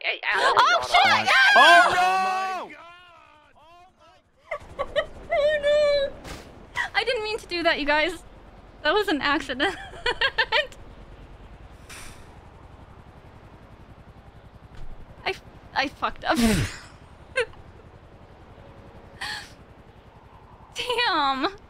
Oh shit! Oh Oh no! I didn't mean to do that, you guys. That was an accident. I fucked up. Damn.